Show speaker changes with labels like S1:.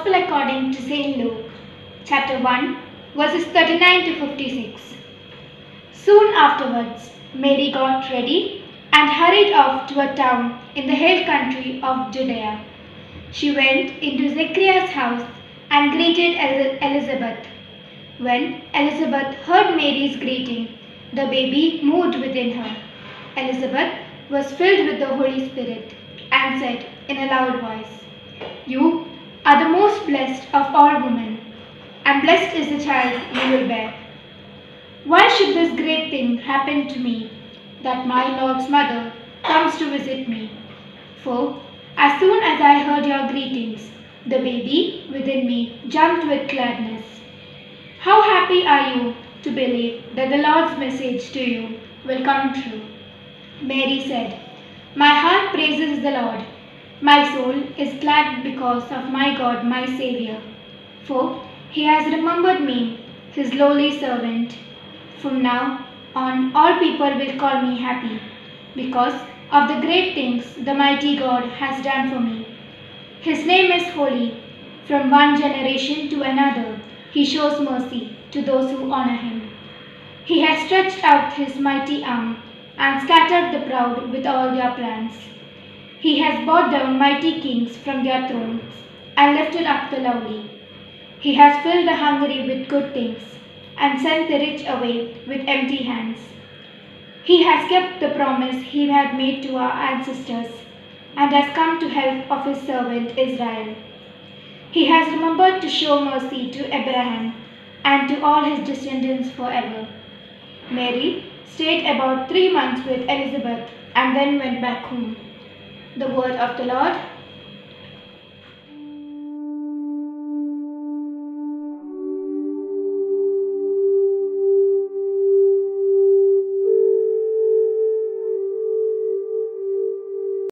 S1: Gospel according to St. Luke, chapter 1, verses 39 to 56. Soon afterwards, Mary got ready and hurried off to a town in the hill country of Judea. She went into Zechariah's house and greeted Elizabeth. When Elizabeth heard Mary's greeting, the baby moved within her. Elizabeth was filled with the Holy Spirit and said in a loud voice, "You are the most blessed of all women, and blessed is the child you will bear. Why should this great thing happen to me, that my Lord's mother comes to visit me? For as soon as I heard your greetings, the baby within me jumped with gladness. How happy are you to believe that the Lord's message to you will come true." Mary said, "My heart praises the Lord. My soul is glad because of my God, my Savior. For he has remembered me, his lowly servant. From now on, all people will call me happy, because of the great things the mighty God has done for me. His name is holy. From one generation to another, he shows mercy to those who honor him. He has stretched out his mighty arm and scattered the proud with all their plans. He has brought down mighty kings from their thrones and lifted up the lowly. He has filled the hungry with good things and sent the rich away with empty hands. He has kept the promise he had made to our ancestors and has come to help of his servant Israel. He has remembered to show mercy to Abraham and to all his descendants forever." Mary stayed about 3 months with Elizabeth and then went back home. The word of the Lord.